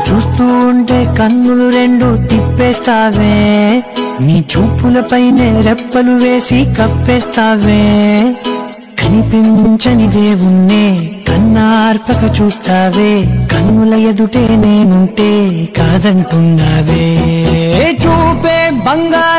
చూస్తూ ఉంటే కన్నులు రెండు తిప్పేస్తావే, నీ చూపులపైనే రెప్పలు వేసి కప్పేస్తావే. కనిపించని దేవుణ్ణే కన్నార్పక చూస్తావే, కన్నుల ఎదుటే నేనుంటే కాదంటున్నావే. చూపే బంగారు